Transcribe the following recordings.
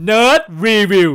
Nerd Review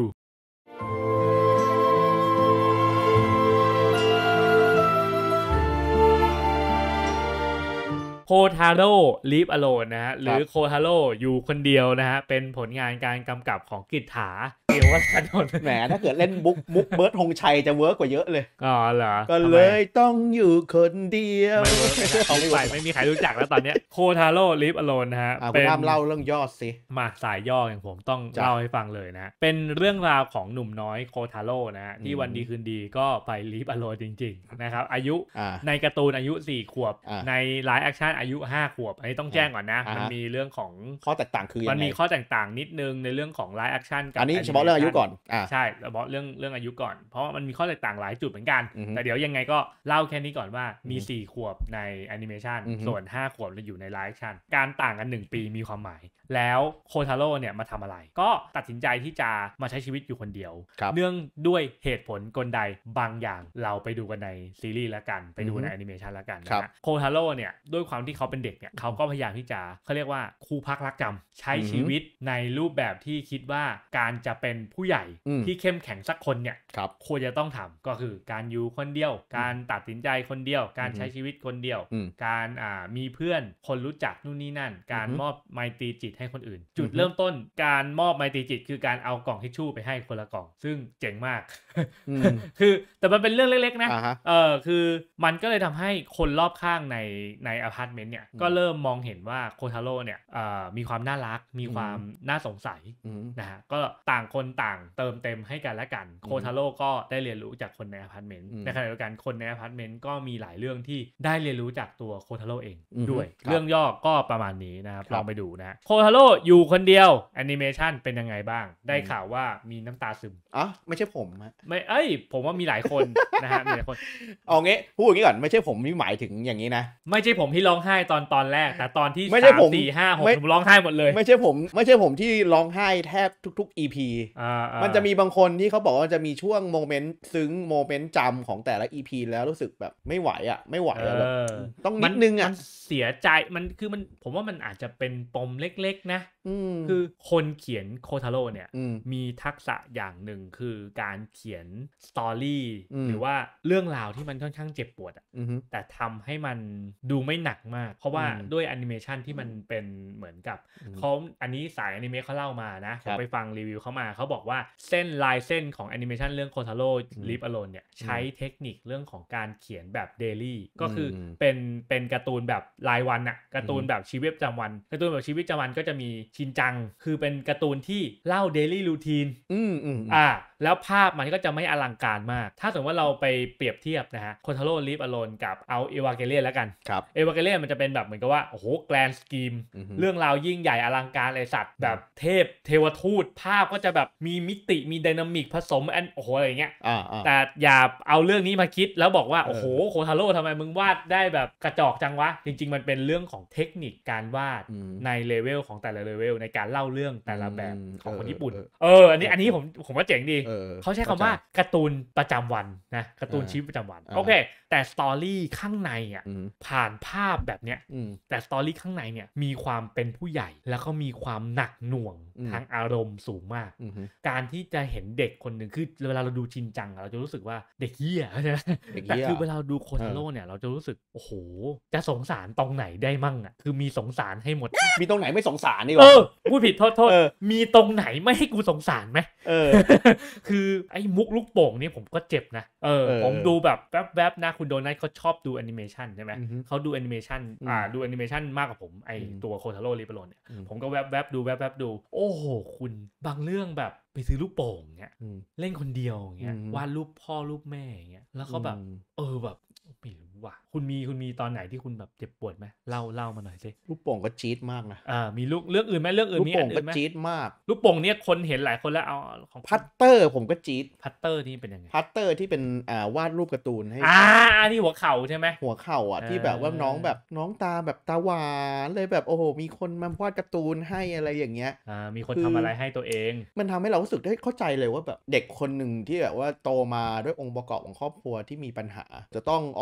โคทาโร่ลีฟอโลนนะฮะหรือโคทาโร่อยู่คนเดียวนะฮะเป็นผลงานการกำกับของกฤษฐาเกี่ยววัฒนนท์แหมถ้าเกิดเล่นมุกเบิร์ดธงชัยจะเวิร์กกว่าเยอะเลยอ๋อเหรอก็เลยต้องอยู่คนเดียวไม่มีใครรู้จักแล้วตอนนี้โคทาโร่ลีฟอโลนนะฮะเป็นเล่าเรื่องย่อสิมาสายย่ออย่างผมต้องเล่าให้ฟังเลยนะเป็นเรื่องราวของหนุ่มน้อยโคทาโร่นะฮะที่วันดีคืนดีก็ไปลีฟอโลนจริงๆนะครับอายุในการ์ตูนอายุ4 ขวบในไลฟ์แอคชั่นอายุ5 ขวบอันนี้ต้องแจ้งก่อนนะมันมีเรื่องของข้อแตกต่างคือมันมีข้อแตกต่างนิดนึงในเรื่องของไลฟ์แอคชั่นกับอันนี้เฉพาะเรื่องอายุก่อนใช่เฉพาะเรื่องอายุก่อนเพราะมันมีข้อแตกต่างหลายจุดเหมือนกันแต่เดี๋ยวยังไงก็เล่าแค่นี้ก่อนว่ามี4 ขวบในแอนิเมชันส่วน5 ขวบอยู่ในไลฟ์แอคชั่นการต่างกัน1 ปีมีความหมายแล้วโคทาโร่เนี่ยมาทำอะไรก็ตัดสินใจที่จะมาใช้ชีวิตอยู่คนเดียวเนื่องด้วยเหตุผลกลใดบางอย่างเราไปดูกันในซีรีส์แล้วกันไปดูในแอนิเมชันแล้วกันนะโคทาโร่เนี่ยด้วยความที่เขาเป็นเด็กเนี่ยเขาก็พยายามที่จะเขาเรียกว่าครูพักรักจำใช้ชีวิตในรูปแบบที่คิดว่าการจะเป็นผู้ใหญ่ที่เข้มแข็งสักคนเนี่ยควรจะต้องทำก็คือการอยู่คนเดียวการตัดสินใจคนเดียวการใช้ชีวิตคนเดียวการมีเพื่อนคนรู้จักนู่นนี่นั่นการมอบไมตรีจิตให้คนอื่นจุดเริ่มต้นการมอบไมตรีจิตคือการเอากล่องทิชชู่ไปให้คนละกล่องซึ่งเจ๋งมาก คือแต่มันเป็นเรื่องเล็กๆนะคือมันก็เลยทำให้คนรอบข้างในอพาร์ตเมนต์เนี่ยก็เริ่มมองเห็นว่าโคทาโร่เนี่ยมีความน่ารักมีความน่าสงสัยนะฮะก็ต่างคนต่างเติมเต็มให้กันและกันโคทาโร่ก็ได้เรียนรู้จากคนในอพาร์ตเมนต์ในขณะเดียวกันคนในอพาร์ตเมนต์ก็มีหลายเรื่องที่ได้เรียนรู้จากตัวโคทาโร่เองด้วยเรื่องย่อก็ประมาณนี้นะครับลองไปดูนะโคทาโร่อยู่คนเดียวแอนิเมชันเป็นยังไงบ้างได้ข่าวว่ามีน้ำตาซึมไม่ใช่ผมไม่ผมว่ามีหลายคน นะฮะมีหลายคนเอางี้พูดอย่างนี้ก่อนไม่ใช่ผมนี่หมายถึงอย่างนี้นะไม่ใช่ผมที่ร้องไห้ตอนแรกแต่ตอนที่3 4 5 6ผมร้องไห้หมดเลยไม่ใช่ผมที่ร้องไห้แทบทุกๆ EP มันจะมีบางคนที่เขาบอกว่าจะมีช่วงโมเมนต์ซึ้งโมเมนต์จำของแต่ละ EP แล้วรู้สึกแบบไม่ไหวแบบต้องนิดนึงมันเสียใจมันผมว่ามันอาจจะเป็นปมเล็กๆนะคือคนเขียนโคทาโร่เนี่ยมีทักษะอย่างหนึ่งคือการเขียนสตอรี่หรือว่าเรื่องราวที่มันค่อนข้างเจ็บปวดแต่ทำให้มันดูไม่หนักมากเพราะว่าด้วยแอนิเมชันที่มันเป็นเหมือนกับเขาอันนี้สายอนิเมะเขาเล่ามานะผมไปฟังรีวิวเขามาเขาบอกว่าลายเส้นของแอนิเมชันเรื่องโคทาโร่ลิฟอโลนเนี่ยใช้เทคนิคเรื่องของการเขียนแบบเดลี่ก็คือเป็นการ์ตูนแบบรายวันอะการ์ตูนแบบชีวิตประจำวันการ์ตูนแบบชีวิตประจำวันก็จะมีชินจังคือเป็นการ์ตูนที่เล่าเดลี่รูทีนแล้วภาพมันก็จะไม่อลังการมากถ้าสมมติว่าเราไปเปรียบเทียบนะฮะโคทาโร่ลิฟอโลนกับเอาเอวาเกเลียนแล้วกันเอวาเกเลียนมันจะเป็นแบบเหมือนกับว่าโอ้โหแกรนด์สกีมเรื่องราวยิ่งใหญ่อลังการไอสัตว์แบบเทวทูตภาพก็จะแบบมีมิติมีไดนามิกผสมโอ้โหอะไรเงี้ยแต่อย่าเอาเรื่องนี้มาคิดแล้วบอกว่าโอ้โหโคทาโร่ทำไมมึงวาดได้แบบกระจอกจังวะจริงๆมันเป็นเรื่องของเทคนิคการวาดในเลเวลของแต่ละเลเวลในการเล่าเรื่องแต่ละแบบของคนญี่ปุ่นอันนี้ผมว่าเจ๋งดีเขาใช้คำว่าการ์ตูนประจำวันนะการ์ตูนชีวิตประจำวันโอเคแต่สตอรี่ข้างในผ่านภาพแบบเนี้ยแต่สตอรี่ข้างในเนี่ยมีความเป็นผู้ใหญ่แล้วก็มีความหนักหน่วงทางอารมณ์สูงมากการที่จะเห็นเด็กคนหนึ่งคือเวลาเราดูชินจังเราจะรู้สึกว่าเด็กเหี้ยแต่คือเวลาดูโคทาโร่เนี่ยเราจะรู้สึกโอ้โหจะสงสารตรงไหนได้มั่งคือมีสงสารให้หมดมีตรงไหนไม่สงสารนี่วะพูดผิดโทษมีตรงไหนไม่ให้กูสงสารไหมคือไอ้มุกลูกโป่งนี่ผมก็เจ็บนะผมดูแบบแวบๆนะคุณโดนัทเขาชอบดูแอนิเมชันใช่ไหมเขาดูแอนิเมชันดูแอนิเมชันมากกว่าผมไอตัวโคทาโร่ลิปโลนเนี่ยผมก็แวบๆดูโอ้โหคุณบางเรื่องแบบไปซื้อลูกโป่งเงี้ยเล่นคนเดียวเงี้ยวาดรูปพ่อรูปแม่เงี้ยแล้วเขาแบบแบบไม่รู้ว่ะคุณมีตอนไหนที่คุณแบบเจ็บปวดไหมเล่ามาหน่อยสิลูกโป่งก็จี๊ดมากนะมีเรื่องอื่นไหมเรื่องอื่นมีอันอื่นไหมลูกโป่งก็จี๊ดมากลูกโป่งเนี่ยคนเห็นหลายคนแล้วเอาของพัตเตอร์ผมก็จี๊ดพัตเตอร์นี่เป็นยังไงพัตเตอร์ที่เป็นวาดรูปการ์ตูนให้ที่หัวเข่าใช่ไหมหัวเข่าที่แบบว่าน้องตาแบบตาหวานเลยแบบโอ้โหมีคนมาวาดการ์ตูนให้อะไรอย่างเงี้ยมีคนทำอะไรให้ตัวเองมันทำให้เรารู้สึกได้เข้าใจเลยว่าแบบเด็กคนหนึ่งที่แบบว่าโตมาด้วยองค์ประกอบของครอบครัวที่มีปัญหาจะต้องออกมาใช้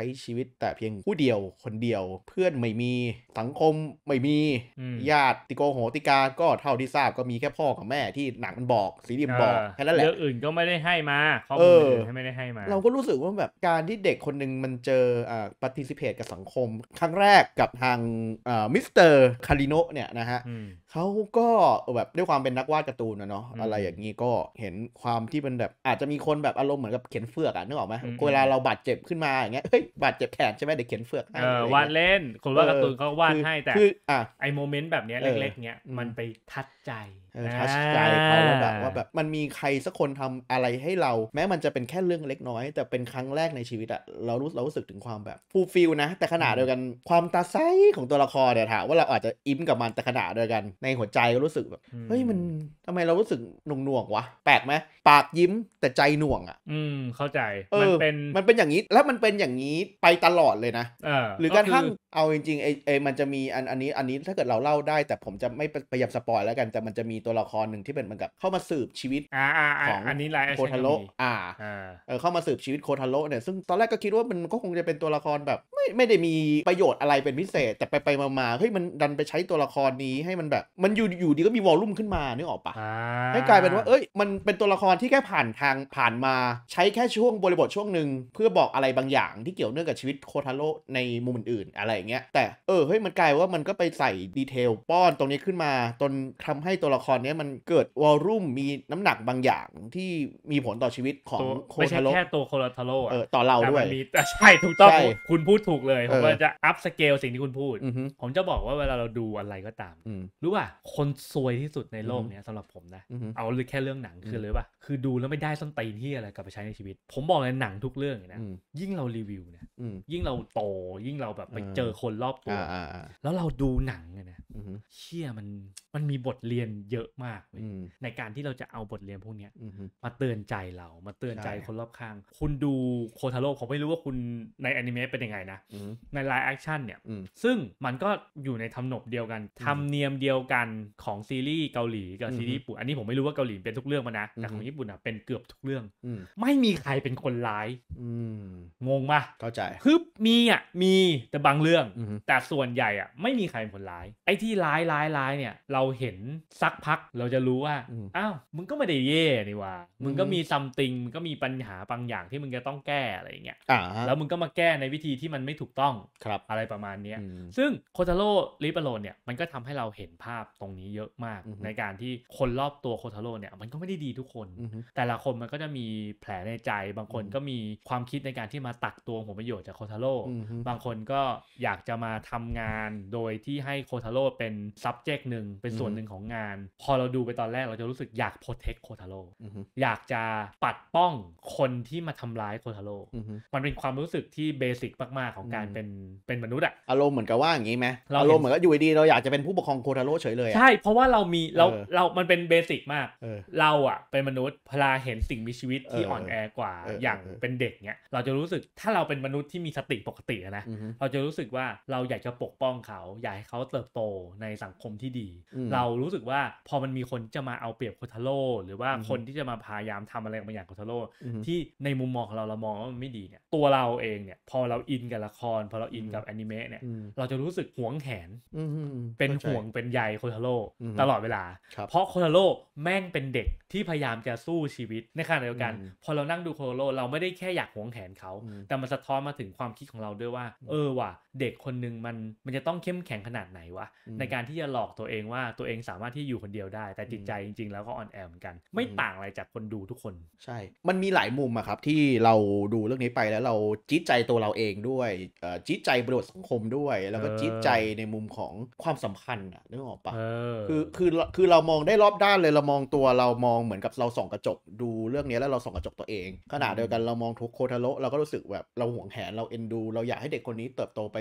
ช้ชีวิตแต่เพียงผู้เดียวคนเดียวเพื่อนไม่มีสังคมไม่มีญาติโกโหติกาก็เท่าที่ทราบก็มีแค่พ่อกับแม่ที่หนังมันบอกซีรีส์มันบอกแค่นั้นแหละเรื่องอื่นก็ไม่ได้ให้มาข้อมูลอื่นไม่ได้ให้มาเราก็รู้สึกว่าแบบการที่เด็กคนนึงมันเจอparticipate กับสังคมครั้งแรกกับทางมิสเตอร์คาริโนะเนี่ยนะฮะเขาก็แบบด้วยความเป็นนักวาดการ์ตูนนะเนาะอะไรอย่างนี้ก็เห็นความที่มันแบบอาจจะมีคนแบบอารมณ์เหมือนกับเขียนเฟือกนึกออกไหมเวลาเราบาดเจ็บขึ้นมาอย่างเงี้ยเฮ้ยบาดเจ็บแขนใช่ไหมเด็กเขียนเฟือกให้วาดเล่นคนวาดการ์ตูนเขาวาดให้แต่ไอโมเมนต์แบบนี้เล็กๆเนี้ยมันไปทัดใจทัชใจเขาว่าแบบมันมีใครสักคนทำอะไรให้เราแม้มันจะเป็นแค่เรื่องเล็กน้อยแต่เป็นครั้งแรกในชีวิตอะเรารู้สึกถึงความแบบฟูลฟิลนะแต่ขนาดเดียวกันความตาใสของตัวละครเนี่ยถามว่าเราอาจจะอินกับมันแต่ขนาดเดียวกันในหัวใจก็รู้สึกแบบเฮ้ยมันทำไมเรารู้สึกหน่วงวะแปลกไหมปากยิ้มแต่ใจหน่วงอะเข้าใจมันเป็นอย่างนี้แล้วมันเป็นอย่างนี้ไปตลอดเลยนะหรือกระทั่งเอาจริงๆมันจะมีอันนี้ถ้าเกิดเราเล่าได้แต่ผมจะไม่พยายามสปอยแล้วกันแต่มันจะมีตัวละครหนึ่งที่เป็นเหมือนกับเข้ามาสืบชีวิตของอันนี้โคทาโร่เข้ามาสืบชีวิตโคทาโร่เนี่ยซึ่งตอนแรกก็คิดว่ามันก็คงจะเป็นตัวละครแบบไม่ได้มีประโยชน์อะไรเป็นพิเศษแต่ไปมาเฮ้ยมันดันไปใช้ตัวละครนี้ให้มันแบบมันอยู่ดีก็มีวอลลุ่มขึ้นมานึกออกปะให้กลายเป็นว่ามันเป็นตัวละครที่แค่ผ่านมาใช้แค่ช่วงบริบทช่วงหนึ่งเพื่อบอกอะไรบางอย่างที่เกี่ยวเนื่องกับชีวิตโคทาโร่ในมุมอื่นๆอะไรอย่างเงี้ยแต่เฮ้ยมันกลายว่ามันก็ไปใส่ดีเทลป้อนตรงนี้ขึ้นมาจนทำให้ตัวละครนี้มันเกิดวอลลุ่มมีน้ำหนักบางอย่างที่มีผลต่อชีวิตของโคทาโร่ไม่ใช่แค่ตัวโคทาโร่ต่อเราด้วยใช่ถูกต้องคุณพูดถูกเลยผมว่าจะอัพสเกลสิ่งที่คุณพูดผมจะบอกว่าเวลาเราดูอะไรก็ตามรู้ป่ะคนซวยที่สุดในโลกเนี้ยสำหรับผมนะเอาเลยแค่เรื่องหนังคือเลยป่ะคือดูแล้วไม่ได้ส้นตีนที่อะไรกลับไปใช้ในชีวิตผมบอกเลยหนังทุกเรื่องนะยิ่งเรารีวิวเนี่ยยิ่งเราโตยิ่งเราแบบไปเจอคนรอบตัวแล้วเราดูหนังเนี่ยนะเชี่ยมันมีบทเรียนเยอะมากในการที่เราจะเอาบทเรียนพวกนี้มาเตือนใจเรามาเตือนใจคนรอบข้างคุณดูโคทาโร่ผมไม่รู้ว่าคุณในอนิเมะเป็นยังไงนะในไลฟ์แอคชั่นเนี่ยซึ่งมันก็อยู่ในทำนบเดียวกันทำเนียมเดียวกันของซีรีส์เกาหลีกับซีรีส์ญี่ปุ่นอันนี้ผมไม่รู้ว่าเกาหลีเป็นทุกเรื่องมานะแต่ของญี่ปุ่นเป็นเกือบทุกเรื่องไม่มีใครเป็นคนร้ายงงป่ะเข้าใจคือมีแต่บางเรื่องแต่ส่วนใหญ่ไม่มีใครเป็นคนร้ายไอ้ที่ร้ายเนี่ยเราเห็นสักพักเราจะรู้ว่าอ้าวมึงก็ไม่ได้เย่นี่ว่ามึงก็มีซัมติงมึงก็มีปัญหาบางอย่างที่มึงจะต้องแก้อะไรอย่างเงี้ยแล้วมึงก็มาแก้ในวิธีที่มันไม่ถูกต้องอะไรประมาณนี้ซึ่งโคทาโร่ลิปโลนเนี่ยมันก็ทำให้เราเห็นภาพตรงนี้เยอะมากในการที่คนรอบตัวโคทาโร่เนี่ยมันก็ไม่ได้ดีทุกคนแต่ละคนมันก็จะมีแผลในใจบางคนก็มีความคิดในการที่มาตักตวงผลประโยชน์จากโคทาโร่บางคนก็อยากจะมาทำงานโดยที่ให้โคทาโร่เป็น subject หนึ่งเป็นส่วนหนึ่งของงานพอเราดูไปตอนแรกเราจะรู้สึกอยาก protect โคทาโร่อยากจะปัดป้องคนที่มาทำร้ายโคทาโร่มันเป็นความรู้สึกที่เบสิกมากๆของการเป็นมนุษย์อารมณ์เหมือนกับว่าอย่างนี้ไหมอารมณ์เหมือนกับอยู่ดีเราอยากจะเป็นผู้ปกครองโคทาโร่เฉยเลยใช่เพราะว่าเรามันเป็นเบสิกมากเราเป็นมนุษย์พลาเห็นสิ่งมีชีวิตที่อ่อนแอกว่าอย่างเป็นเด็กเนี้ยเราจะรู้สึกถ้าเราเป็นมนุษย์ที่มีสติปกตินะเราจะรู้สึกว่าเราอยากจะปกป้องเขาอยากให้เขาเติบโตในสังคมที่ดีเรารู้สึกว่าพอมันมีคนจะมาเอาเปรียบโคทาโร่หรือว่าคนที่จะมาพยายามทำอะไรบางอย่างโคทาโร่ที่ในมุมมองของเรามองว่ามันไม่ดีเนี่ยตัวเราเองเนี่ยพอเราอินกับละครพอเราอินกับแอนิเมะเนี่ยเราจะรู้สึกหวงแหนเป็นห่วงเป็นใยโคทาโร่ตลอดเวลาเพราะโคทาโร่แม่งเป็นเด็กที่พยายามจะสู้ชีวิตในขณะเดียวกันพอเรานั่งดูโคทาโร่เราไม่ได้แค่อยากหวงแหนเขาแต่มันสะท้อนมาถึงความคิดของเราด้วยว่าว่ะเด็กคนนึงมันจะต้องเข้มแข็งขนาดไหนวะในการที่จะหลอกตัวเองว่าตัวเองสามารถที่อยู่คนเดียวได้แต่จิตใจจริงๆแล้วก็อ่อนแอเหมือนกันไม่ต่างอะไรจากคนดูทุกคนใช่มันมีหลายมุมครับที่เราดูเรื่องนี้ไปแล้วเราจี๊ดใจตัวเราเองด้วยจี๊ดใจบริบทสังคมด้วยแล้วก็จี๊ดใจในมุมของความสัมพันธ์นึกออกปะคือเรามองได้รอบด้านเลยเรามองตัวเรามองเหมือนกับเราส่องกระจกดูเรื่องนี้แล้วเราส่องกระจกตัวเองขณะเดียวกันเรามองทุกโคทาโร่เราก็รู้สึกแบบเราหวงแหนเราเอ็นดูเราอยากให้เด็กคนนี้เติบโตไปเป็น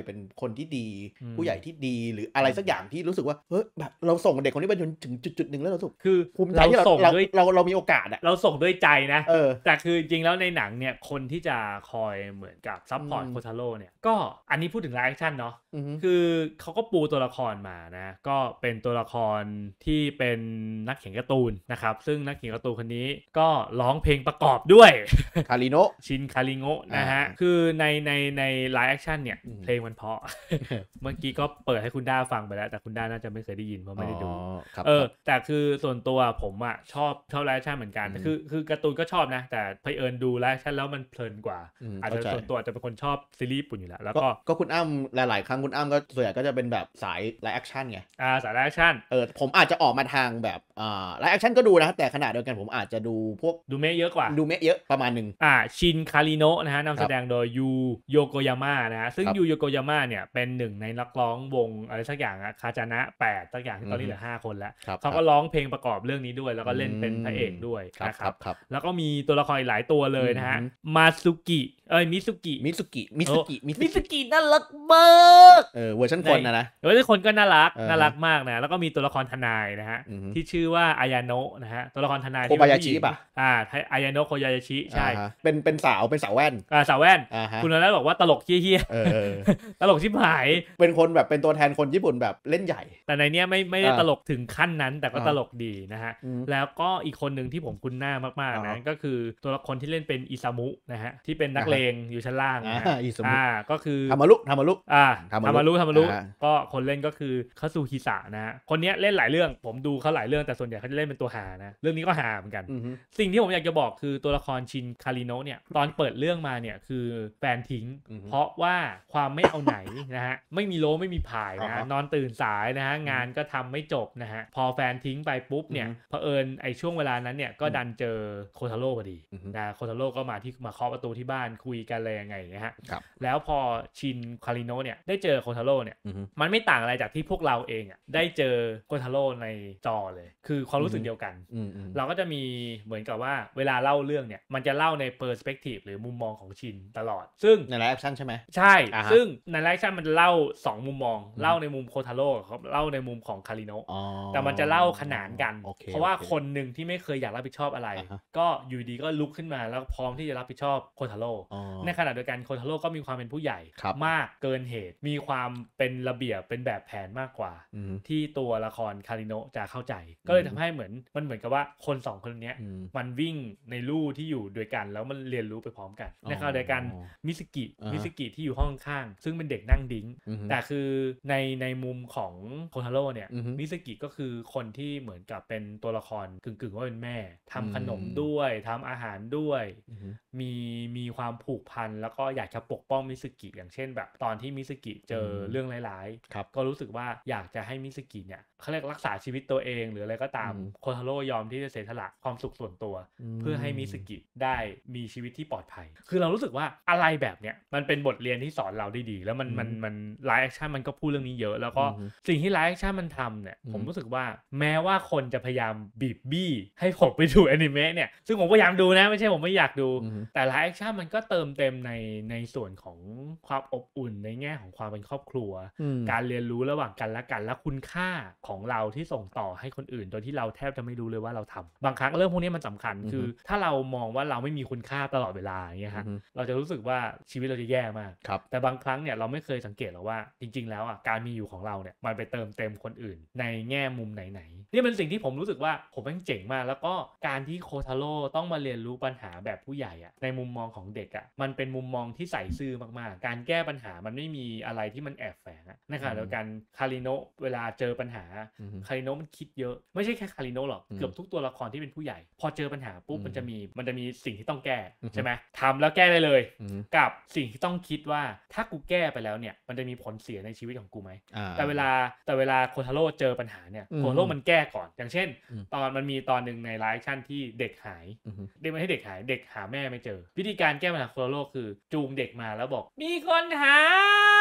เป็นคนที่ดีผู้ใหญ่ที่ดีหรืออะไรสักอย่างที่รู้สึกว่าเฮ้ยแบบเราส่งเด็กคนนี้ไปจนถึงจุดๆนึงแล้วเราสึกคือภูมิใจที่เรามีโอกาสอะเราส่งด้วยใจนะแต่คือจริงแล้วในหนังเนี่ยคนที่จะคอยเหมือนกับซัพพอร์ตโคทาโร่เนี่ยก็อันนี้พูดถึงไลฟ์แอคชั่นเนาะคือเขาก็ปูตัวละครมานะก็เป็นตัวละครที่เป็นนักเขียนการ์ตูนนะครับซึ่งนักเขียนการ์ตูนคนนี้ก็ร้องเพลงประกอบด้วยคาริโนะชินคาริโงะนะฮะคือในไลฟ์แอคชั่นเนี่ยเพลงมันเพราะ เมื่อกี้ก็เปิดให้คุณด้าฟังไปแล้วแต่คุณด้าน่าจะไม่เคยได้ยินเพราะไม่ได้ดูแต่คือส่วนตัวผมอ่ะชอบไลฟ์แอคชั่นเหมือนกันคือการ์ตูนก็ชอบนะแต่เผอิญดูไลฟ์แอคชั่นแล้วมันเพลินกว่าอาจจะส่วนตัวจะเป็นคนชอบซีรีส์ญี่ปุ่นอยู่แล้วแล้วก็คุณอ้ำหลายๆครั้งคุณอ้ำก็ส่วนใหญ่ก็จะเป็นแบบสายไลฟ์แอคชั่นไงสายไลฟ์แอคชั่นผมอาจจะออกมาทางแบบไลฟ์แอคชั่นก็ดูนะแต่ขณะเดียวกันผมอาจจะดูพวกดูเมะเยอะกว่าดูเมะเยอะประมาณนึงชินคาริโนะนะฮะนำแสดงโดยยูโยโกยาม่านะฮะซึ่งยูโยโกยาม่าเนี่ยเป็นหนึ่งในนักร้องวงอะไรสักอย่างคาจานะ8สักอย่างที่ตอนนี้เหลือ5คนแล้วเขาก็ร้องเพลงประกอบเรื่องนี้ด้วยแล้วก็เล่นเป็นพระเอกด้วยนะครับแล้วก็มีตัวละครหลายตัวเลยนะฮะมาซุกิมิซุกิน่ารักมากเวอร์ชันคนนะเวอร์ชันคนก็น่ารักมากนะแล้วก็มีตัวละครทนายนะฮะที่ชื่อว่าอายาโนะนะฮะตัวละครทนายที่เป็นผู้หญิงอายาโนะโคยายาชิใช่เป็นสาวแว่นสาวแว่นคุณนั้นบอกว่าตลกเหี้ยตลกชิบหายเป็นคนแบบเป็นตัวแทนคนญี่ปุ่นแบบเล่นใหญ่แต่ในเนี้ยไม่ได้ตลกถึงขั้นนั้นแต่ก็ตลกดีนะฮะแล้วก็อีกคนหนึ่งที่ผมคุ้นหน้ามากๆนะก็คือตัวละครที่เล่นเป็นอิซามุนะฮะที่เป็นนักเลงอยู่ชั้นล่างก็คือทามารุก็คนเล่นก็คือคาซูฮิสะนะฮะคนนี้เล่นหลายเรื่องผมดูเขาหลายเรื่องแต่ส่วนใหญ่เขาจะเล่นเป็นตัวหานะเรื่องนี้ก็หาเหมือนกันสิ่งที่ผมอยากจะบอกคือตัวละครชินคาริโนะเนี่ยตอนเปิดเรื่องมาเนี่ยคือแฟนทิ้งเพราะว่าความไม่เอาไหนนะฮะไม่มีโลไม่มีผายนะนอนตื่นสายนะฮะงานก็ทำไม่จบนะฮะพอแฟนทิ้งไปปุ๊บเนี่ยเผอิญไอ้ช่วงเวลานั้นเนี่ยก็ดันเจอโคทาโร่พอดีนะโคทาโร่ก็มาเคาะประตูที่บ้านคุยกันอะไรยังไงนะฮะแล้วพอชินคาริโนะเนี่ยได้เจอโคทาโร่เนี่ยมันไม่ต่างอะไรจากที่พวกเราเองอ่ะได้เจอโคทาโร่ในจอเลยคือความรู้สึกเดียวกันเราก็จะมีเหมือนกับว่าเวลาเล่าเรื่องเนี่ยมันจะเล่าในเปอร์สเปกทีฟหรือมุมมองของชินตลอดซึ่งในไลฟ์แอคชั่นใช่ไหมใช่ซึ่งในไลฟ์แอคชั่นมันเล่า2มุมมองเล่าในมุมโคทาโร่เล่าในมุมของคาริโนะแต่มันจะเล่าขนานกันเพราะว่าคนหนึ่งที่ไม่เคยอยากรับผิดชอบอะไรก็อยู่ดีก็ลุกขึ้นมาแล้วพร้อมที่จะรับผิดชอบโคทาโร่ในขณะเดียวกันโคทาโร่ก็มีความเป็นผู้ใหญ่มากเกินเหตุมีความเป็นระเบียบเป็นแบบแผนมากกว่าที่ตัวละครคาริโนะจะเข้าใจก็เลยทำให้มันเหมือนกับว่าคน2คนนี้มันวิ่งในลู่ที่อยู่ด้วยกันแล้วมันเรียนรู้ไปพร้อมกันในขณะเดียวกันมิสกิที่อยู่ห้องข้างซึ่งเป็นเด็กนั่งดิ้งแต่คือในมุมของโคทาโร่เนี่ยมิสกิก็คือคนที่เหมือนกับเป็นตัวละครกึ่งว่าเป็นแม่ทำขนมด้วยทำอาหารด้วยมีความผูกพันแล้วก็อยากจะปกป้องมิสกิอย่างเช่นแบบตอนที่มิสกิเจอเรื่องร้ายๆก็รู้สึกว่าอยากจะให้มิสกิเนี่ยเขาเรียกรักษาชีวิตตัวเองหรืออะไรก็ตามโคทาโร่ยอมที่จะเสียสละความสุขส่วนตัวเพื่อให้มิสกิได้มีชีวิตที่ปลอดภัยคือเรารู้สึกว่าอะไรแบบเนี้ยมันเป็นบทเรียนที่สอนเราได้ดีแล้วมันไลฟ์แอคชั่นมันก็พูดเรื่องนี้เยอะแล้วก็สิ่งที่ไลฟ์แอคชั่นมันทำเนี่ยผมรู้สึกว่าแม้ว่าคนจะพยายามบีบบี้ให้ผมไปดูอนิเมะเนี่ยซึ่งผมพยายามดูนะไม่ใช่ผมไม่อยากดูแต่ไลฟ์แอคชั่นมันก็เติมเต็มในส่วนของความอบอุ่นในแง่ของความเป็นครอบครัวการเรียนรู้ระหว่างกันและกันและคุณค่าของเราที่ส่งต่อให้คนอื่นโดยที่เราแทบจะไม่รู้เลยว่าเราทำบางครั้งเรื่องพวกนี้มันสำคัญคือถ้าเรามองว่าเราไม่มีคุณค่าตลอดเวลาอย่างเงี้ยฮะเราจะรู้สึกว่าชีวิตเราจะแย่มากแต่บางครั้งเนี่ยเราไม่เคยสังเกตหรอกว่าจริงๆแล้วอ่ะการมีอยู่ของเราเนี่ยมันไปเติมเต็มคนอื่นในแง่มุมไหนๆนี่เป็นสิ่งที่ผมรู้สึกว่าผมเป็นเจ๋งมากแล้วก็การที่โคทาโร่ต้องมาเรียนรู้ปัญหาแบบผู้ใหญ่อ่ะในมุมมองของเด็กอ่ะมันเป็นมุมมองที่ใส่ซื่อมากๆการแก้ปัญหามันไม่มีอะไรที่มันแอบแฝงอ่ะในขณะเดียวกันคาริโนะเวลาเจอปัญหาคาริโนะมันคิดเยอะไม่ใช่แค่คาริโนะหรอกเกือบทุกตัวละครที่เป็นผู้ใหญ่พอเจอปัญหาปุ๊บมันจะมีสิ่งที่ต้องแก้ใช่ไหมทำแล้วแก้ได้เลยกับสิ่งที่ต้องคิดว่าถ้ากูแก้ไปแล้วเนี่ยมันจะมีผลเสียในชีวิตของกูไหมแต่เวลาโคทาโร่เจอปัญหาเนี่ยโคทาโร่มันแก้ก่อนอย่างเช่นมันมีตอนหนึ่งในไลฟ์แอคชั่นที่เด็กหายไม่ให้เด็กหาแม่ไม่เจอวิธีการแก้ปัญหาโคทาโร่คือจูงเด็กมาแล้วบอกมีคนหายใ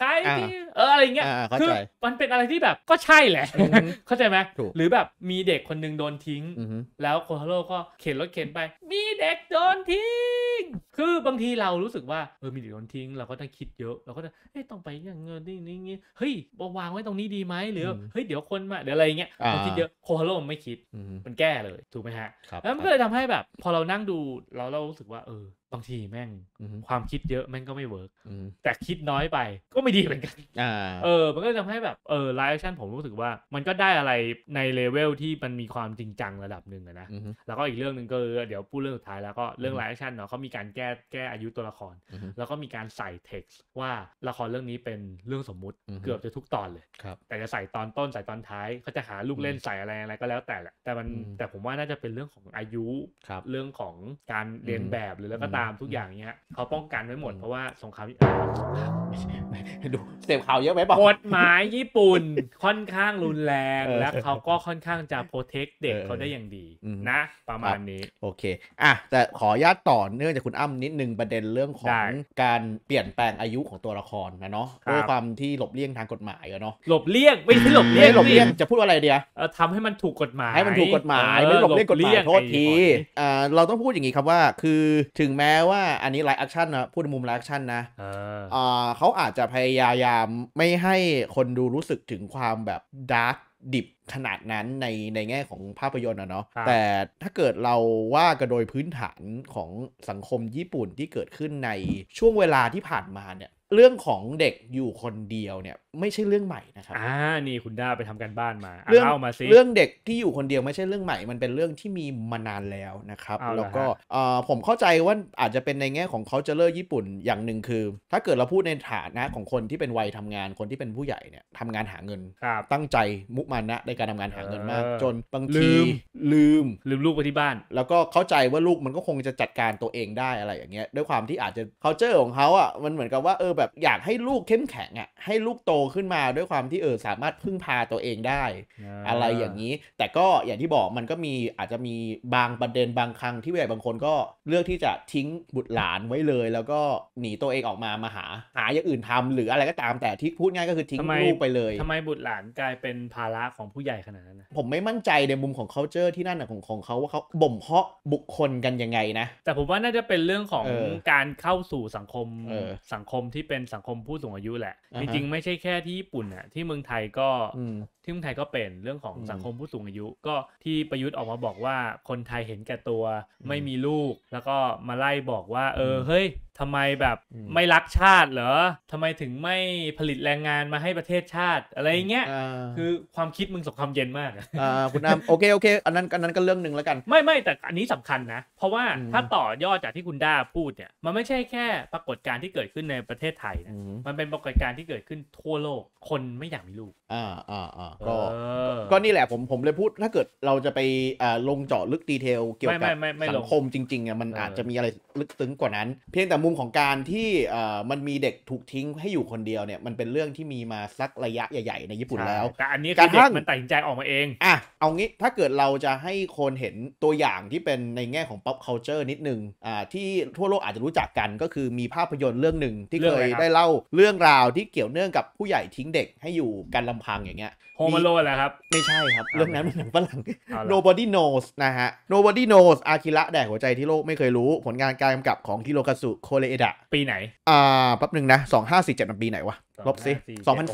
ใครที่อะไรเงี้ยคือมันเป็นอะไรที่แบบก็ใช่แหละเข้าใจไหมหรือแบบมีเด็กคนนึงโดนทิ้งแล้วโคทาโร่ก็เข็นรถเข็นไปมีเด็กโดนทิ้งคือบางทีเรารู้สึกว่ามีเด็กโดนทิ้งเราก็ต้องคิดเยอะเราก็จะต้องไปอย่างเงินนี่เฮ้ยวางไว้ตรงนี้ดีไหมหรือเฮ้ยเดี๋ยวคนมาเดี๋ยวอะไรเงี้ยมันคิดเยอะโคทาโร่ไม่คิดมันแก้เลยถูกไหมฮะแล้วมันก็เลยทำให้แบบพอเรานั่งดูเรารู้สึกว่าบางทีแม่งความคิดเยอะแม่งก็ไม่เวิร์กแต่คิดน้อยไปก็ไม่ดีเหมือนกันมันก็ทำให้แบบไลฟ์แอคชั่นผมรู้สึกว่ามันก็ได้อะไรในเลเวลที่มันมีความจริงจังระดับหนึ่งนะแล้วก็อีกเรื่องนึงก็เดี๋ยวพูดเรื่องสุดท้ายแล้วก็เรื่องไลฟ์แอคชั่นเนาะเขามีการแก้อายุตัวละครแล้วก็มีการใส่เท็กซ์ว่าละครเรื่องนี้เป็นเรื่องสมมุติเกือบจะทุกตอนเลยแต่จะใส่ตอนต้นใส่ตอนท้ายเขาจะหาลูกเล่นใส่อะไรก็แล้วแต่แหละแต่ผมว่าน่าจะเป็นเรื่องของอายุเรื่องของการเรียนแบบหรือแล้วก็ตามทุกอย่างเนี้ยเขาป้องกันไว้หมดเพราะว่าสงครามดูเสพข่าวเยอะไหมบอกกฎหมายญี่ปุ่นค่อนข้างรุนแรงและเขาก็ค่อนข้างจะโปรเทคเด็กเขาได้อย่างดีนะประมาณนี้โอเคแต่ขออนุญาตต่อเนื่องจากคุณอ้ำนิดนึงประเด็นเรื่องของการเปลี่ยนแปลงอายุของตัวละครนะเนาะด้วยความที่หลบเลี่ยงทางกฎหมายเนาะหลบเลี่ยงไม่ใช่หลบเลี่ยงจะพูดอะไรเดียวทำให้มันถูกกฎหมายให้มันถูกกฎหมายไม่หลบเลี่ยงกฎหมายโทษทีเราต้องพูดอย่างนี้ครับว่าคือถึงแม้ว่าอันนี้ไลฟ์แอคชั่นนะพูดในมุมไลฟ์แอคชั่นนะเขาอาจจะพยายามไม่ให้คนดูรู้สึกถึงความแบบดาร์กดิบขนาดนั้นในแง่ของภาพยนตร์เนาะแต่ถ้าเกิดเราว่ากันโดยพื้นฐานของสังคมญี่ปุ่นที่เกิดขึ้นในช่วงเวลาที่ผ่านมาเนี่ยเรื่องของเด็กอยู่คนเดียวเนี่ยไม่ใช่เรื่องใหม่นะครับนี่คุณด้าไปทำการบ้านมาเล่ามาสิเรื่องเด็กที่อยู่คนเดียวไม่ใช่เรื่องใหม่มันเป็นเรื่องที่มีมานานแล้วนะครับแล้วก็ผมเข้าใจว่าอาจจะเป็นในแง่ของ culture ญี่ปุ่นอย่างหนึ่งคือถ้าเกิดเราพูดในฐานะของคนที่เป็นวัยทำงานคนที่เป็นผู้ใหญ่เนี่ยทำงานหาเงินตั้งใจมุมานะในการทำงานหาเงินมากจนบางทีลืมลูกไปที่บ้านแล้วก็เข้าใจว่าลูกมันก็คงจะจัดการตัวเองได้อะไรอย่างเงี้ยด้วยความที่อาจจะ culture ของเขามันเหมือนกับว่าแบบอยากให้ลูกเข้มแข็งให้ลูกโตขึ้นมาด้วยความที่สามารถพึ่งพาตัวเองได้อะไรอย่างนี้แต่ก็อย่างที่บอกมันก็มีอาจจะมีบางประเด็นบางครั้งที่ผู้ใหญ่บางคนก็เลือกที่จะทิ้งบุตรหลานไว้เลยแล้วก็หนีตัวเองออกมาหาอย่างอื่นทำหรืออะไรก็ตามแต่ที่พูดง่ายก็คือทิ้งลูกไปเลยทำไมบุตรหลานกลายเป็นภาระของผู้ใหญ่ขนาดนั้นนะผมไม่มั่นใจในมุมของ culture ที่นั่นของเขาว่าเขาบ่มเพาะบุคคลกันยังไงนะแต่ผมว่าน่าจะเป็นเรื่องของการเข้าสู่สังคมที่เป็นสังคมผู้สูงอายุแหละจริงๆไม่ใช่แค่ที่ญี่ปุ่นที่เมืองไทยก็เป็นเรื่องของสังคมผู้สูงอายุก็ที่ประยุทธ์ออกมาบอกว่าคนไทยเห็นแก่ตัวไม่มีลูกแล้วก็มาไล่บอกว่าเฮ้ยทำไมแบบไม่รักชาติเหรอทำไมถึงไม่ผลิตแรงงานมาให้ประเทศชาติอะไรเงี้ยคือความคิดมึงสงครามเย็นมากคุณอ้ำโอเคอันนั้นก็เรื่องนึงแล้วกันไม่แต่อันนี้สำคัญนะเพราะว่าถ้าต่อยอดจากที่คุณด้าพูดเนี่ยมันไม่ใช่แค่ปรากฏการณ์ที่เกิดขึ้นในประเทศไทยนะมันเป็นปรากฏการณ์ที่เกิดขึ้นทั่วโลกคนไม่อยากมีลูกก็นี่แหละผมเลยพูดถ้าเกิดเราจะไปลงเจาะลึกดีเทลเกี่ยวกับสังคมจริงๆมันอาจจะมีอะไรลึกซึ้งกว่านั้นเพียงแต่มุมของการที่มันมีเด็กถูกทิ้งให้อยู่คนเดียวเนี่ยมันเป็นเรื่องที่มีมาสักระยะใหญ่ๆในญี่ปุ่นแล้วแต่อันนี้คือเด็กมันตัดสินใจออกมาเองเอางี้ถ้าเกิดเราจะให้คนเห็นตัวอย่างที่เป็นในแง่ของ pop culture นิดนึงที่ทั่วโลกอาจจะรู้จักกันก็คือมีภาพยนตร์เรื่องหนึ่งที่เคยได้เล่าเรื่องราวที่เกี่ยวเนื่องกับผู้ใหญ่ทิ้งเด็กให้อยู่กันลำพังอย่างเงี้ยโฮมอโลนแหละครับไม่ใช่ครับเรื่องนั้นเป็นหนังฝรั่ง Nobody Knows นะฮะ Nobody Knows อากิระแดกหัวใจที่โลกไม่เคยรู้ผลงานการกำกับของฮิโรคาสุโคเรเอดะปีไหนแป๊บนึงนะ2547มันปีไหนวะลบสิ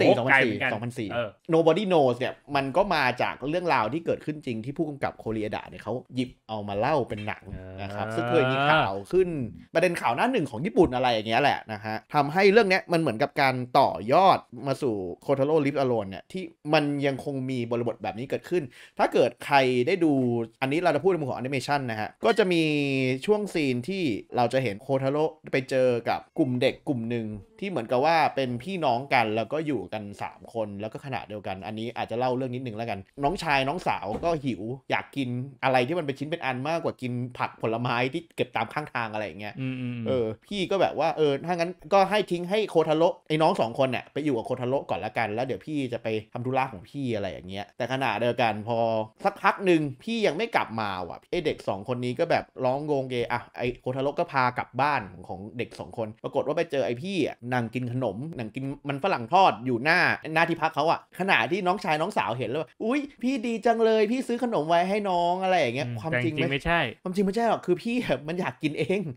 2004 Nobody Knows เนี่ยมันก็มาจากเรื่องราวที่เกิดขึ้นจริงที่ผู้กำกับโคเรเอดะเนี่ยเขาหยิบเอามาเล่าเป็นหนังนะครับซึ่งเคยมีข่าวขึ้นประเด็นข่าวหน้าหนึ่งของญี่ปุ่นอะไรอย่างเงี้ยแหละนะฮะทำให้เรื่องนี้มันเหมือนกับการต่อยอดมาสู่โคทาโร่ลิฟต์อโลนเนี่ยที่มันยังคงมีบริบทแบบนี้เกิดขึ้นถ้าเกิดใครได้ดูอันนี้เราจะพูดในมุมของแอนิเมชันนะฮะก็จะมีช่วงซีนที่เราจะเห็นโคทาโร่ไปเจอกับกลุ่มเด็กกลุ่มหนึ่งที่เหมือนกับว่าเป็นพี่น้องกันแล้วก็อยู่กัน3คนแล้วก็ขณะเดียวกันอันนี้อาจจะเล่าเรื่องนิดนึงแล้วกันน้องชายน้องสาวก็หิวอยากกินอะไรที่มันเป็นชิ้นเป็นอันมากกว่ากินผักผลไม้ที่เก็บตามข้างทางอะไรอย่างเงี้ยพี่ก็แบบว่าถ้างั้นก็ให้ทิ้งให้โคทาโร่ไอ้น้อง2คนเนี่ยไปอยู่กับโคทาโร่ก่อนละกันแล้วเดี๋ยวพี่จะไปทำธุระของพี่อะไรอย่างเงี้ยแต่ขณะเดียวกันพอสักพักนึงพี่ยังไม่กลับมาว่ะไอ้เด็ก2คนนี้ก็แบบร้องโงงเกไอ้โคทาโร่ก็พากลับบ้านของเด็ก2คนปรากฏว่าไปเจอไอ้พี่นั่งกินขนมนั่งกินมันฝรั่งทอดอยู่หน้าที่พักเขาอ่ะขณะที่น้องชายน้องสาวเห็นแล้วอุ้ยพี่ดีจังเลยพี่ซื้อขนมไว้ให้น้องอะไรอย่างเงี้ยความจริงไม่ใช่ความจริงไม่ใช่หรอกคือพี่มันอยากกินเอง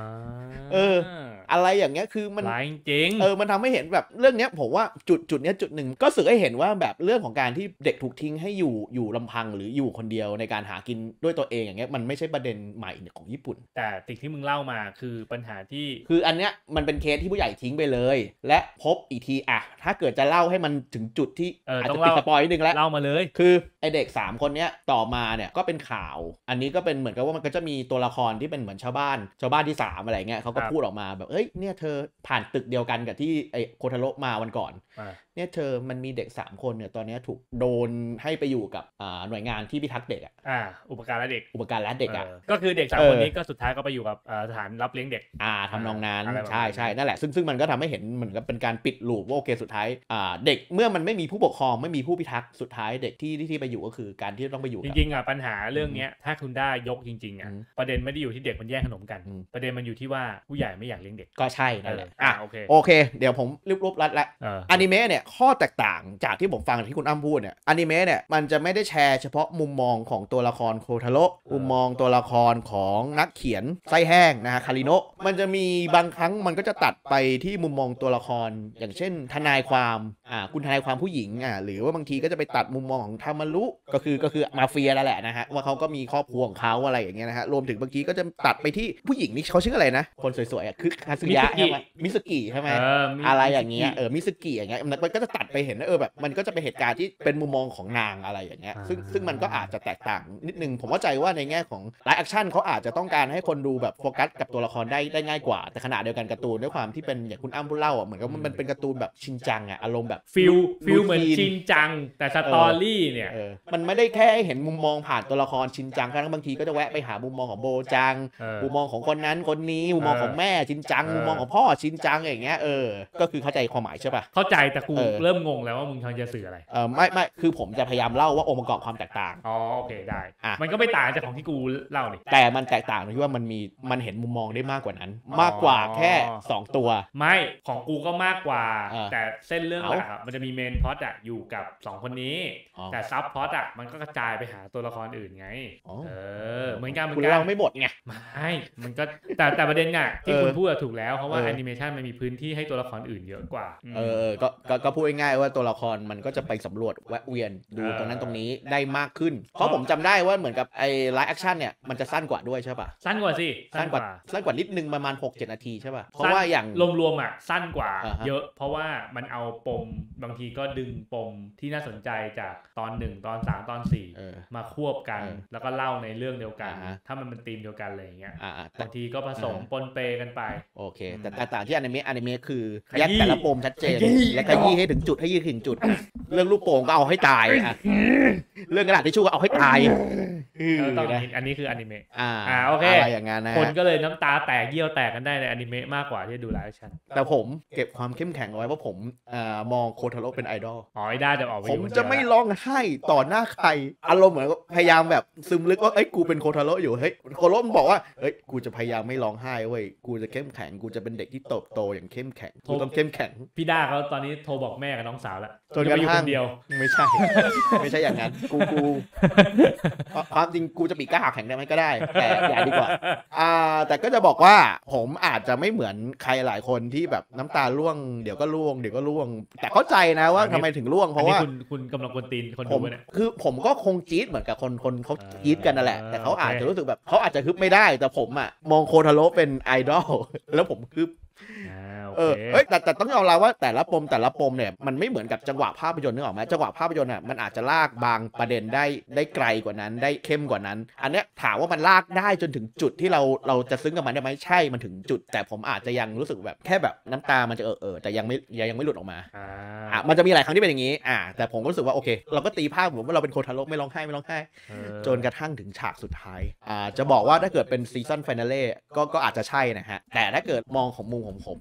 อะไรอย่างเงี้ยคือมันจริงมันทำให้เห็นแบบเรื่องเนี้ยผมว่าจุดเนี้ยจุดหนึ่งก็สื่อให้เห็นว่าแบบเรื่องของการที่เด็กถูกทิ้งให้อยู่ลำพังหรืออยู่คนเดียวในการหากินด้วยตัวเองอย่างเงี้ยมันไม่ใช่ประเด็นใหม่ของญี่ปุ่นแต่สิ่งที่มึงเล่ามาคือปัญหาที่คืออันเนี้ยมันเป็นเคสที่ผู้ใหญ่ทิ้งไปเลยและพบอีกทีอ่ะถ้าเกิดจะเล่าให้มันถึงจุดที่อาจจะติดสปอยนิดนึงแล้วเล่ามาเลยคือไอเด็ก3คนเนี้ยต่อมาเนี่ยก็เป็นข่าวอันนี้ก็เป็นเหมือนกับว่ามันก็จะมีตัวละครที่เป็นเหมือนชาวบ้านที่3อะไรเงี้ยเขาก็พูดออกมาแบบเอ้ยเนี่ยเธอผ่านตึกเดียวกันกับที่ไอโคทาโร่มาวันก่อนเนี่ยเธอมันมีเด็ก3คนเนี่ยตอนนี้ถูกโดนให้ไปอยู่กับหน่วยงานที่พิทักษ์เด็กอุปการะเด็กก็คือเด็ก3คนนี้ก็สุดท้ายก็ไปอยู่กับสถานรับเลี้ยงเด็กทำนองนั้นใช่นั่นแหละซึ่งมันก็ทำให้เห็นเหมือนกับเป็นการปิดลูปว่าโอเคสุดท้ายเด็กเมื่อมันไม่มีผู้ปกครองไม่มีผู้พิทักษ์สุดท้ายเด็กที่ไปอยู่ก็คือการที่ต้องไปอยู่จริงๆปัญหาเรื่องนี้ถ้าคุณได้ยกจริงๆประเด็นไม่ได้อยู่ที่เด็กมันแย่งขนมกันประเด็นมันอยู่ที่ว่าผู้ใหญ่ไม่อยากเลี้ยงเด็กก็ใช่นั่นแหละโอเคเดี๋ยวผมรวบรัดละอนิเมะเนี่ยข้อแตกต่างจากที่ผมฟังที่คุณอ้ำพูดเนี่ยอนิเมะเนี่ยมันจะไม่ได้แชร์เฉพาะมุมมองของตัวละครโคทาโร่มุมมองตัวละครของนักเขียนไส้แห้งนะฮะคาริโนะมันจะมีบางครั้งมันก็จะตัดไปที่มุมมองตัวละครอย่างเช่นทนายความคุณทนายความผู้หญิงหรือว่าบางทีก็จะไปตัดมุมมองของทามารุก็คือมาเฟียแล้วแหละนะฮะว่าเขาก็มีครอบครัวของเขาอะไรอย่างเงี้ยนะฮะรวมถึงบางทีก็จะตัดไปที่ผู้หญิงนี่เขาชื่ออะไรนะคนสวยๆคือคาซึยะใช่ไหมมิสกิใช่ไหมอะไรอย่างเงี้ยมิสกิอย่างเงี้ยมันก็จะตัดไปเห็นแบบมันก็จะเป็นเหตุการณ์ที่เป็นมุมมองของนางอะไรอย่างเงี้ยซึ่งมันก็อาจจะแตกต่างนิดนึงผมเข้าใจว่าในแง่ของไลฟ์แอคชั่นเขาอาจจะต้องการให้คนดูแบบโฟกัสกับตัวละครได้ง่ายกว่าแต่ขณะเดียวกันการ์ตูนด้วยความที่เป็นอย่างคุณอ้ำพูดเล่าเหมือนกับมันเป็นการ์ตูนแบบชินจังอารมณ์แบบฟิลเหมือนชินจังแต่สตอรี่เนี่ยมันไม่ได้แค่เห็นมุมมองผ่านตัวละครชินจังครั้งบางทีก็จะแวะไปหามุมมองของโบจังมุมมองของคนนั้นคนนี้มุมมองของแม่ชินจังมุมมองของพ่อชินจังอย่างเงี้ยก็คือเข้าใจความหมายใช่ป่ะเข้าใจแต่กูเริ่มงงแล้วว่ามึงกำลังจะสื่ออะไรไม่คือผมจะพยายามเล่าว่าองค์ประกอบความแตกต่างโอเคได้มันก็ไม่ต่างจากของที่กูเล่านี่แต่มันแตกต่างตรงที่ว่ามันเห็นมุมมองได้มากกว่านั้นมากกว่าแค่2ตัวไม่ของกูก็มากกว่าแต่เส้นเรื่องหลักมันจะมีเมนพล็อตอยู่กับ2คนนี้แต่ซับพล็อตมันก็กระจายไปหาตัวละครอื่นไงเหมือนกันคุณเราไม่หมดไงไม่มันก็แต่ประเด็นไงที่คุณพูดถูกแล้วเพราะว่าแอนิเมชันมันมีพื้นที่ให้ตัวละครอื่นเยอะกว่าก็พูดง่ายๆว่าตัวละครมันก็จะไปสำรวจแวะเวียนดูตรงนั้นตรงนี้ได้มากขึ้นเพราะผมจำได้ว่าเหมือนกับไอ้ไลฟ์แอคชั่นเนี่ยมันจะสั้นกว่าด้วยใช่ป่ะสั้นกว่าสิสั้นกว่านิดนึงประมาณ 6-7 นาทีใช่ป่ะเพราะว่าอย่างรวมๆสั้นกว่าเยอะเพราะว่ามันเอาปมบางทีก็ดึงปมที่น่าสนใจจากตอน1ตอน3ตอน4มาควบกันแล้วก็เล่าในเรื่องเดียวกันถ้ามันเป็นธีมเดียวกันอะไรอย่างเงี้ยบางทีก็ผสมปนเปกันไปโอเคแต่ต่างที่อนิเมะคือแยกแต่ละปมชัดเจนและขยี้ให้ถึงจุดให้ยืดถึงจุดเรื่องลูกโป่งก็เอาให้ตายเรื่องกระดาษทิชชู่ก็เอาให้ตายอันนี้คืออนิเมะโอเคอย่างงั้นนะคนก็เลยน้ำตาแตกเยี่ยวแตกกันได้ในอนิเมะมากกว่าที่ดูไลฟ์แอคชั่นแต่ผมเก็บความเข้มแข็งไว้ว่าผมมองโคทาโร่เป็นไอดอลได้จะออกผมจะไม่ร้องไห้ต่อหน้าใครอารมณ์เหมือนพยายามแบบซึมลึกว่ากูเป็นโคทาโร่อยู่เฮ้ยโคทาโร่บอกว่าเฮ้ยกูจะพยายามไม่ร้องไห้เว้ยกูจะเข้มแข็งกูจะเป็นเด็กที่เติบโตอย่างเข้มแข็งกูต้องเข้มแข็งพี่ด้าเขาตอนนี้โทรบอกแม่กับน้องสาวแล้วจนกระทั่งเดียวไม่ใช่อย่างนั้นกูความจริงกูจะปีกกล้าแข็งได้ไหมก็ได้แต่อย่าดีกว่าแต่ก็จะบอกว่าผมอาจจะไม่เหมือนใครหลายคนที่แบบน้ำตาร่วงเดี๋ยวก็ร่วงแต่เข้าใจนะว่าทำไมถึงร่วงเพราะว่าคุณกำลังกวนตีนคนดูเนี่ยคือผมก็คงจี๊ดเหมือนกับคนเขาจี๊ดกันนั่นแหละแต่เขาอาจจะรู้สึกแบบเขาอาจจะฮึบไม่ได้แต่ผมมองโคทาโร่เป็นไอดอลแล้วผมฮึบแต่ต้องยอมรับว่าแต่ละปมเนี่ยมันไม่เหมือนกับจังหวะภาพยนตร์นึกออกไหมจังหวะภาพยนตร์มันอาจจะลากบางประเด็นได้ไกลกว่านั้นได้เข้มกว่านั้นอันเนี้ยถามว่ามันลากได้จนถึงจุดที่เราจะซึ้งกับมันได้ไหมใช่มันถึงจุดแต่ผมอาจจะยังรู้สึกแบบแค่แบบน้ำตามันจะแต่ยังไม่หลุดออกมามันจะมีหลายครั้งที่เป็นอย่างนี้แต่ผมก็รู้สึกว่าโอเคเราก็ตีภาพผมว่าเราเป็นโคทาโร่ไม่ร้องไห้จนกระทั่งถึงฉากสุดท้ายจะบอกว่าถ้าเกิดเป็นซีซั่นไฟนาเล่ก็อาจจะใช่นะฮะแต่ถ้าเกิดมองของมุมของผมเนี่ย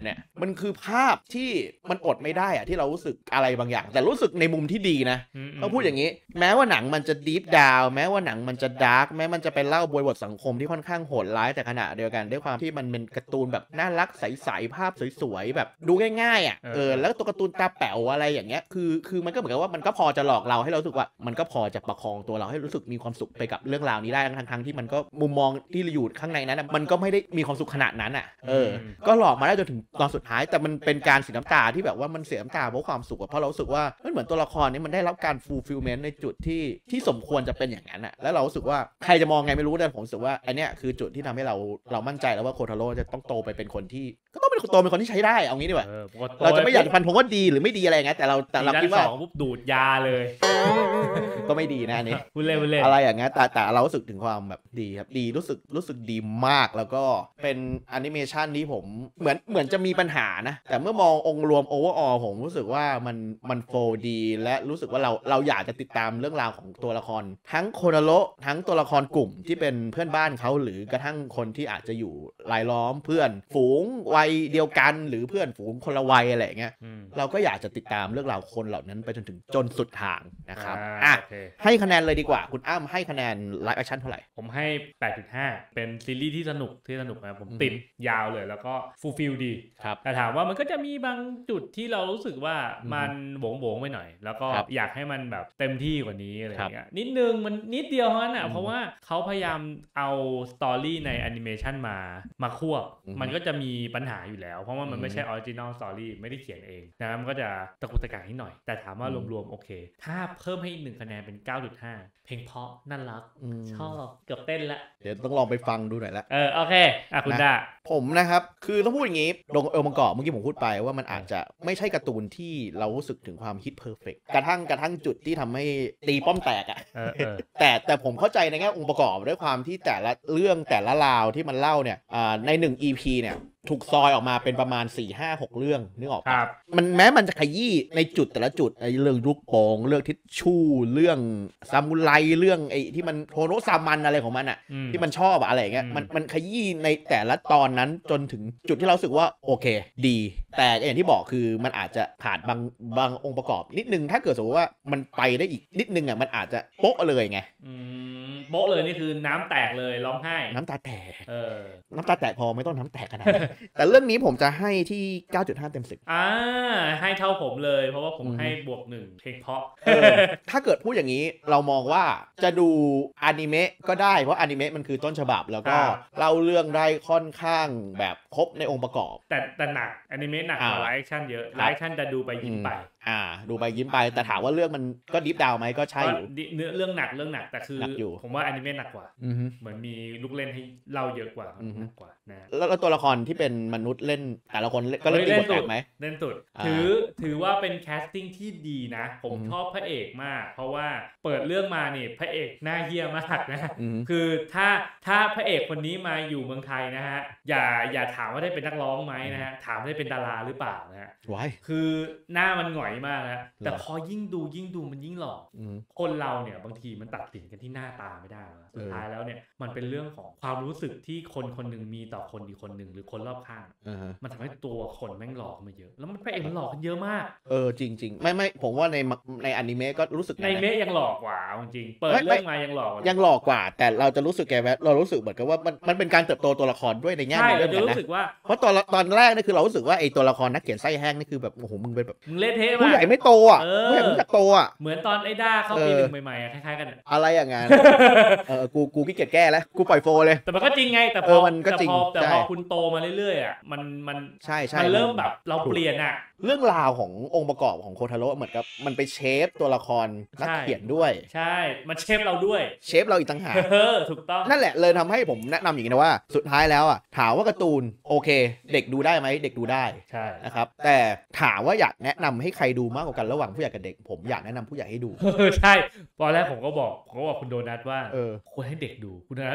มันคือภาพที่มันอดไม่ได้อะที่เรารู้สึกอะไรบางอย่างแต่รู้สึกในมุมที่ดีนะเขาพูดอย่างนี้แม้ว่าหนังมันจะดีฟดาวแม้ว่าหนังมันจะดาร์กแม้มันจะเป็นเล่าบริบทสังคมที่ค่อนข้างโหดร้ายแต่ขณะเดียวกันด้วยความที่มันเป็นการ์ตูนแบบน่ารักใสๆภาพสวยๆแบบดูง่ายๆอ่ะแล้วตัวการ์ตูนตาแป๋วอะไรอย่างเงี้ยคือมันก็เหมือนกับว่ามันก็พอจะหลอกเราให้เรารู้สึกว่ามันก็พอจะประคองตัวเราให้รู้สึกมีความสุขไปกับเรื่องราวนี้ได้ทั้งที่มันก็มุมมองที่อยู่ข้างในนั้นมันก็ไม่ได้มีความสุขขนาดนั้นอ่ะก็หลอกมาได้จนถึงตอนสุดท้ายแต่มันเป็นการเสียน้ำตาที่แบบว่ามันเสียน้ำตาเพราะความสุขเพราะเรารู้สึกว่ามันเหมือนตัวละครนี้มันได้รับการฟูลฟิลเมนต์ในจุดที่สมควรจะเป็นอย่างนั้นอ่ะแล้วเรารู้สึกว่าใครจะมองไงไม่รู้แต่ผมรู้สึกว่าอันเนี้ยคือจุดที่ทำให้เรามั่นใจแล้วว่าโคทาโร่จะต้องโตไปเป็นคนที่ก็ต้องเป็นคนที่ใช้ได้เอางี้ดีกว่าเราจะไม่อยากฟันธงว่าดีหรือไม่ดีอะไรอย่างเงี้ยแต่เราคิดว่าปุ๊บดูดยาเลยก็ไม่ดีนะอันนี้พูดเล่นอะไรอย่างเงี้ยแต่เรารู้สึกถึงความแบบดีครับดีรู้สึกดีมากแล้วก็เป็นแอนิเมชันนี้ผมเหมือนจะมีปัญหานะแต่เมื่อมององค์รวมโอเวอร์ออลผมรู้สึกว่ามันโฟล์ดีและรู้สึกว่าเราอยากจะติดตามเรื่องราวของตัวละครทั้งโคทาโร่ทั้งตัวละครกลุ่มที่เป็นเพื่อนบ้านเขาหรือกระทั่งคนที่อาจจะอยู่รายล้อมเพื่อนฝูงวัยเดียวกันหรือเพื่อนฝูงคนละวัยอะไรอย่างเงี้ยเราก็อยากจะติดตามเรื่องราวคนเหล่านั้นไปจนสุดทางนะครับให้คะแนนเลยดีกว่าคุณอ้ำให้คะแนนไลฟ์แอคชั่นเท่าไหร่ผมให้ 8.5 เป็นซีรีส์ที่สนุกนะผมติดยาวเลยแล้วก็ฟูลฟิลดีแต่ถามว่ามันก็จะมีบางจุดที่เรารู้สึกว่ามันโหวงไปหน่อยแล้วก็อยากให้มันแบบเต็มที่กว่านี้อะไรอย่างเงี้ยนิดนึงมันนิดเดียวเท่านั้นเพราะว่าเขาพยายามเอาสตอรี่ในแอนิเมชันมาควบมันก็จะมีปัญหาอยู่แล้วเพราะว่ามันไม่ใช่ออริจินอลสตอรี่ไม่ได้เขียนเองนะมันก็จะตะกุกตะกักนิดหน่อยแต่ถามว่ารวมๆโอเคถ้าเพิ่มให้อีก1คะแนนเป็น 9.5 เพลงเพราะน่ารักชอบเกือบเต้นละเดี๋ยวต้องลองไปฟังดูหน่อยละโอเคคุณด้าผมนะครับคือต้องพูดอย่างนี้มังกรเมื่อกี้ผมพูดไปว่ามันอาจจะไม่ใช่การ์ตูนที่เรารู้สึกถึงความฮิตเพอร์เฟกต์กระทั่งจุดที่ทำให้ตีป้อมแตกอ่ะแต่ผมเข้าใจในแง่องค์ประกอบด้วยความที่แต่ละเรื่องแต่ละราวที่มันเล่าเนี่ยใน1 EP เนี่ยถูกซอยออกมาเป็นประมาณ 4-5-6 เรื่องนึกออกป่ะมันจะขยี้ในจุดแต่ละจุดไอ้เรื่องลูกโป่งเรื่องทิชชู่เรื่องซามูไรเรื่องไอ้ที่มันโทโนะซามันอะไรของมันอ่ะที่มันชอบอะไรอย่างเงี้ยมันขยี้ในแต่ละตอนนั้นจนถึงจุดที่เราสึกว่าโอเคดีแต่อย่างที่บอกคือมันอาจจะขาดบางองค์ประกอบนิดนึงถ้าเกิดสมมติว่ามันไปได้อีกนิดนึงอ่ะมันอาจจะโป๊ะเลยไงโป๊ะเลยนี่คือน้ำแตกเลยร้องไห้น้ำตาแตกน้ำตาแตกพอไม่ต้องน้ำแตกขนาดนั้นแต่เรื่องนี้ผมจะให้ที่ 9.5 เต็ม 10 ให้เท่าผมเลยเพราะว่าผมให้บวก1เพลงเพราะถ้าเกิดพูดอย่างนี้เรามองว่าจะดูอนิเมะก็ได้เพราะอนิเมะมันคือต้นฉบับแล้วก็เล่าเรื่องได้ค่อนข้างแบบครบในองค์ประกอบแต่หนักอนิเมะหนักกว่าไลฟ์แอคชั่นเยอะไลฟ์แอคชั่นจะดูไปยิ้มไปดูไปยิ้มไปแต่ถามว่าเรื่องมันก็ดิฟดาวไหมก็ใช่อยู่เนื้อเรื่องหนักแต่คือผมว่าอนิเมะหนักกว่าเหมือนมีลูกเล่นให้เล่าเยอะกว่านะแล้วตัวละครที่เป็นมนุษย์เล่นแต่ละคนก็เล่นตีบทแตกไหมเล่นสุดถือว่าเป็นแคสติ้งที่ดีนะผมชอบพระเอกมากเพราะว่าเปิดเรื่องมานี่พระเอกหน้าเหี้ยมากนะคือถ้าพระเอกคนนี้มาอยู่เมืองไทยนะฮะอย่าถามว่าได้เป็นนักร้องไหมนะฮะถามได้เป็นดาราหรือเปล่านะฮะคือหน้ามันหงอยมากนะแต่พอยิ่งดูมันยิ่งหล่อคนเราเนี่ยบางทีมันตัดสินกันที่หน้าตาไม่ได้สุดท้ายแล้วเนี่ยมันเป็นเรื่องของความรู้สึกที่คนหนึ่งมีต่อคนอีกคนหนึ่งหรือคนรอบข้างมันทำให้ตัวคนแม่งหล่อมาเยอะแล้วมันพระเอกมันหล่อกันเยอะมากจริงไม่ผมว่าในอนิเมะก็รู้สึกในเมะยังหล่อกว่าจริงเปิดเรื่องมายังหล่อกว่าแต่เราจะรู้สึกแกเรารู้สึกเหมือนกับว่ามันเป็นการเติบโตตัวละครด้วยในแง่ในเรื่องนั้นนะเพราะตอนแรกนี่คือเรารู้สึกว่าไอ้ตัวละครนักเขียนไส้แห้งนี่คือแบบโอ้โหมึงเป็นแบบมึงเละเทะมากผู้ใหญ่ไม่โตอ่ะผู้ใหญ่ไม่โตอ่ะเหมือนตอนไอ้ด้าเข้าปี1ใหม่ๆคล้ายๆกันอะไรอย่างงั้นกูขี้เกียจแก้แล้วกูปล่อยโฟเลยแต่มันก็จริงไงแต่พอคุณโตมาเรื่อยๆอ่ะมันใช่มันเริ่มแบบเราเปลี่ยนอ่ะเรื่องราวขององค์ประกอบของโคทาโร่เหมือนกับมันไปเชฟตัวละครนักเขียนด้วยใช่มันเชฟเราด้วยเชฟเราอีกต่างหากถูกต้องนั่นแหละเลยทำให้ผมแนะนำอย่างนี้นะว่าสุดท้ายแล้วอ่ะถามว่าการ์ตูนโอเคเด็กดูได้ไหมเด็กดูได้ใช่นะครับแต่ถามว่าอยากแนะนำให้ใครดูมากกว่ากันระหว่างผู้ใหญ่กับเด็กผมอยากแนะนำผู้ใหญ่ให้ดูใช่ตอนแรกผมก็บอกคุณโดนัทว่าควรให้เด็กดูคุณโดนัทบอก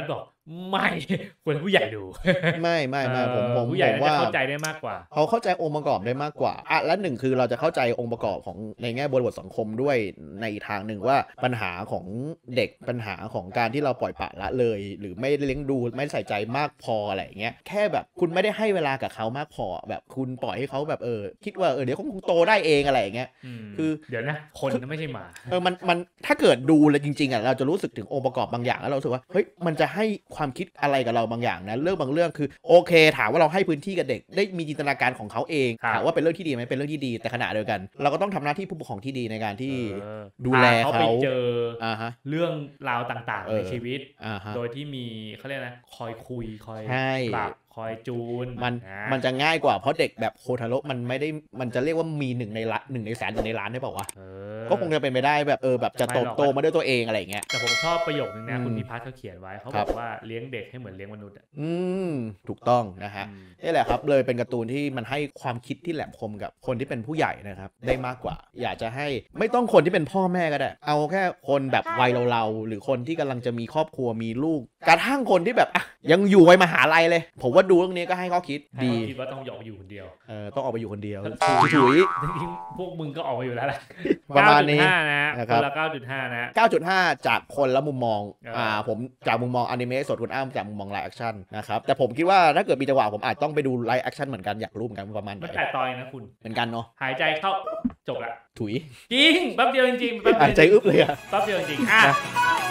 ไม่ควรผู้ใหญ่ดูไม่ผมผู้ใหญ่ว่าเข้าใจได้มากกว่าเขาเข้าใจองค์ประกอบได้มากกว่าและหนึ่งคือเราจะเข้าใจองค์ประกอบของในแง่บริบทสังคมด้วยในทางหนึ่งว่าปัญหาของเด็กปัญหาของการที่เราปล่อยปละละเลยหรือไม่เลี้ยงดูไม่ใส่ใจมากพออะไรอย่างเงี้ยแค่แบบคุณไม่ได้ให้เวลากับเขามากพอแบบคุณปล่อยให้เขาแบบคิดว่าเดี๋ยวเขาคงโตได้เองอะไรอย่างเงี้ยคือเดี๋ยวนะคนไม่ใช่หมามันถ้าเกิดดูเลยจริงๆเราจะรู้สึกถึงองค์ประกอบบางอย่างแล้วเราสึกว่าเฮ้ยมันจะให้ความคิดอะไรกับเราบางอย่างนะเรื่องบางเรื่องคือโอเคถามว่าเราให้พื้นที่กับเด็กได้มีจินตนาการของเขาเองถามว่าเป็นเรื่องที่ดีไหมเป็นเรื่องที่ดีแต่ขณะเดียวกันเราก็ต้องทำหน้าที่ผู้ปกครองที่ดีในการที่ดูแลเขาไปเจอเรื่องราวต่างๆในชีวิตโดยที่มีเขาเรียกนะคอยคุยคอยปรับคอยจูนมันจะง่ายกว่าเพราะเด็กแบบโคทาโร่มันไม่ได้มันจะเรียกว่ามี1 ในล้าน1 ในแสน1 ในล้านได้เปล่าวะก็คงจะเป็นไปได้แบบแบบจะโตมาด้วยตัวเองอะไรอย่างเงี้ยแต่ผมชอบประโยคนึงนะคุณพิพัฒน์เขาเขียนไว้เขาบอกว่าเลี้ยงเด็กให้เหมือนเลี้ยงมนุษย์ถูกต้องนะฮะนี่แหละครับเลยเป็นการ์ตูนที่มันให้ความคิดที่แหลมคมกับคนที่เป็นผู้ใหญ่นะครับได้มากกว่าอยากจะให้ไม่ต้องคนที่เป็นพ่อแม่ก็ได้เอาแค่คนแบบวัยเราหรือคนที่กำลังจะมีครอบครัวมีลูกกระทั่งคนที่แบบยังอยู่วัยมหาลัยเลยผมว่าดูเรื่องนี้ก็ให้ข้อคิดดีคิดว่าต้องออกไปอยู่คนเดียวต้องออกไปอยู่คนเดียวถุยพวกมึงก็ออกไปอยู่แล้วแหละประมาณนี้นะคนละ 9.5 นะ 9.5 จากคนละมุมมองผมจากมุมมองอนิเมะสดคุณอ้ำจากมุมมองไลฟ์แอคชั่นนะครับแต่ผมคิดว่าถ้าเกิดมีจังหวะผมอาจต้องไปดูไลฟ์แอคชั่นเหมือนกันอยากรู้เหมือนกันประมาณไหนแต่ตอยนะคุณเหมือนกันเนาะหายใจเข้าจบละถุยจริงแป๊บเดียวจริงๆหายใจอึ๊บเลยแป๊บเดียวจริง